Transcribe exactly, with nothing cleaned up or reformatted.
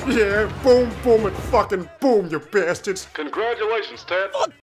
Yeah, boom, boom, and fucking boom, you bastards. Congratulations, Ted.